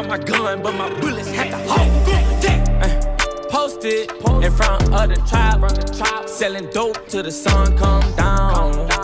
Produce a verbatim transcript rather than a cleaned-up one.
got my gun, but my bullets had to hold. Posted in front of the tribe, selling dope till the sun come down.